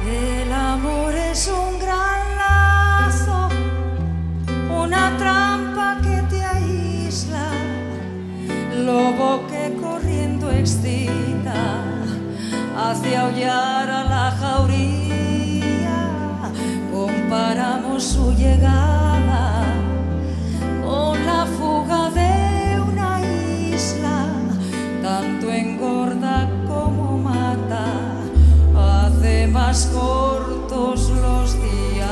El amor es un gran lazo, una trampa que te aísla, lobo que corriendo excita, hace aullar a la jauría. Comparamos su llegada con la fuga de una isla, tanto engorda como mata, hace más cortos los días.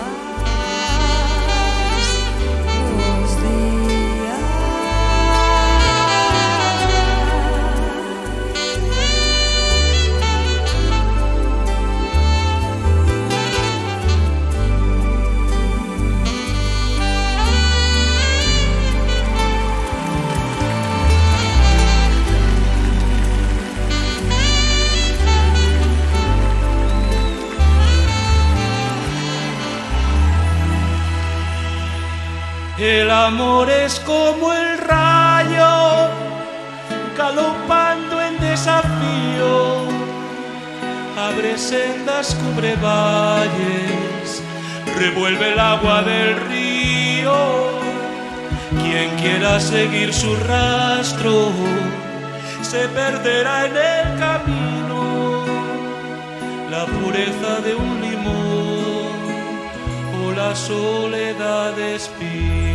El amor es como el rayo, galopando en desafío, abre sendas, cubre valles, revuelve el agua del río. Quien quiera seguir su rastro, se perderá en el camino. La pureza de un limón o la soledad de espino.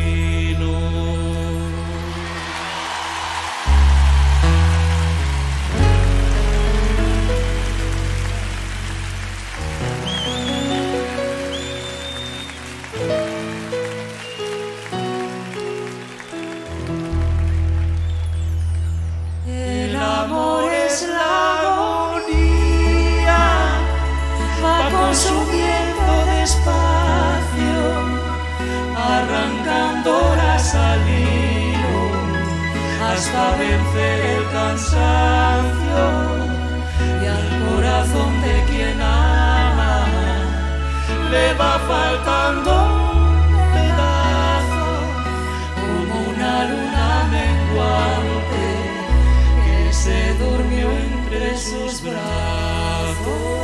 El amor es la agonía, va consumiendo despacio, arrancando horas al hilo, hasta vencer el cansancio. Y al corazón de quien ama le va faltando un pedazo, como una luna menguante que se durmió entre sus brazos.